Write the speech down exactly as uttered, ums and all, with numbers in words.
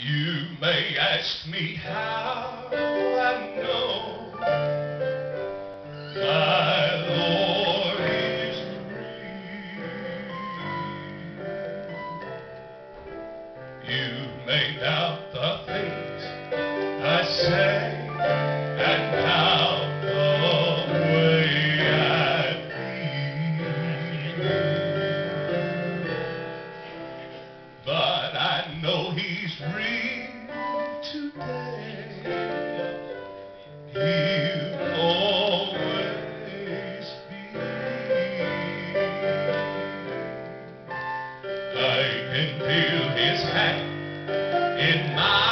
You may ask me how I know my Lord is real. You may doubt the things I say and doubt the way I feel, but I know He's real today. He'll always be. I can feel His hand in my